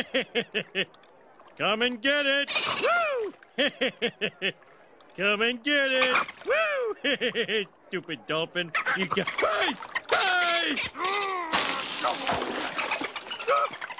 Come and get it. Woo! Come and get it. Woo! Stupid dolphin. You got... Hey! Hey!